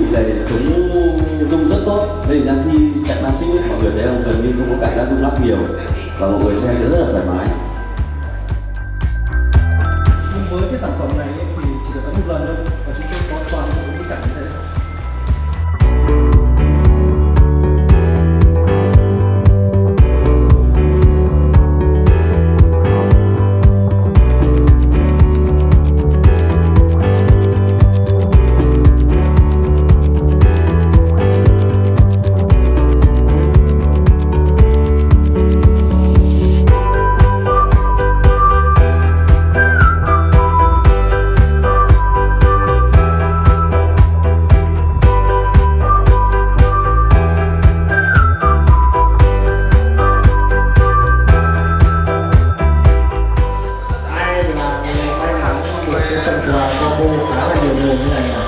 này thì chúng rung rất tốt. Đây là khi chạy nam xích mọi người thấy không, gần như không có cảm giác rung lắc nhiều và mọi người xem sẽ rất là thoải mái. Nhưng với cái sản phẩm này thì chỉ được đánh một lần thôi và chúng tôi có toàn bộ cái cảnh như thế. Khá là nhiều người như này nhỉ.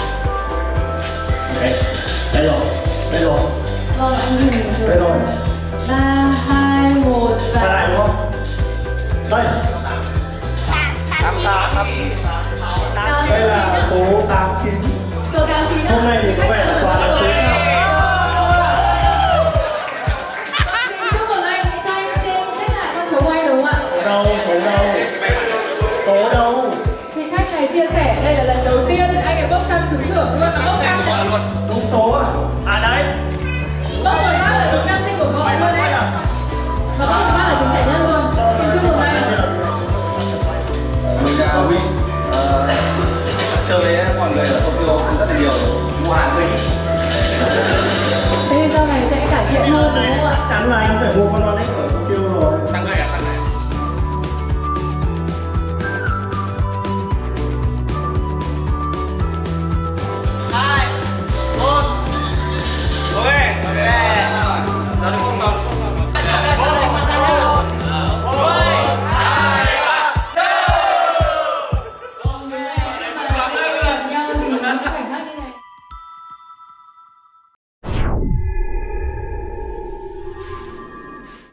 Ok, đây rồi, đây rồi. Vâng, anh nhìn rồi. Đây rồi. 3, 2, 1 và... Đây này đúng không? Đây. Đây là số 89. Số 89 hôm nay thì có vẻ là toàn là số nào. Xin chúc mừng anh, cho anh xin check lại con số quay đúng không ạ? Số đâu, số đâu? Số đâu? Vị khách này chia sẻ đây là lần đầu tiên anh ấy bốc thăm trúng thưởng luôn, mà bốc thăm là Đúng số à? À đấy. bốc một phát là đúng năm sinh của vợ luôn đấy. Và bốc một phát là trúng giải nhất luôn. Xin chúc mừng anh. Mình chào Huy. Chơi với mọi người ở Tokyo rất là nhiều, mua hàng Huy. Thế thì sau này sẽ cải thiện hơn đúng không ạ? Chắc chắn là anh phải mua con